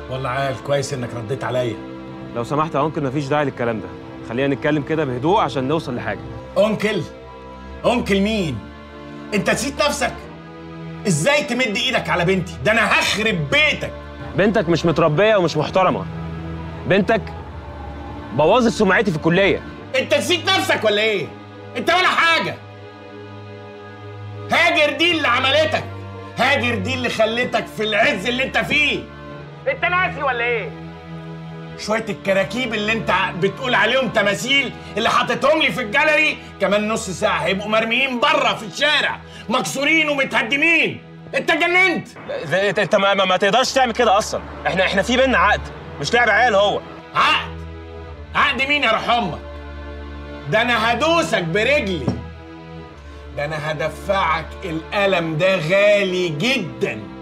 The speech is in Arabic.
والله عال كويس انك رديت عليا. لو سمحت يا انكل مفيش داعي للكلام ده، خلينا نتكلم كده بهدوء عشان نوصل لحاجه. انكل؟ انكل مين؟ انت نسيت نفسك؟ ازاي تمد ايدك على بنتي؟ ده انا هخرب بيتك. بنتك مش متربيه ومش محترمه، بنتك بوظت سمعتي في الكليه. انت نسيت نفسك ولا ايه؟ انت ولا حاجه. هاجر دي اللي عملتك، هاجر دي اللي خلتك في العز اللي انت فيه. انت ناسي ولا ايه؟ شويه الكراكيب اللي انت بتقول عليهم تماثيل اللي حاططهم لي في الجاليري كمان نص ساعه هيبقوا مرميين بره في الشارع مكسورين ومتهدمين. انت اتجننت. انت ما تقدرش تعمل كده اصلا. احنا في بينا عقد، مش لعب عيال. هو عقد؟ عقد مين يا روح امك؟ ده انا هدوسك برجلي، ده انا هدفعك القلم ده غالي جدا.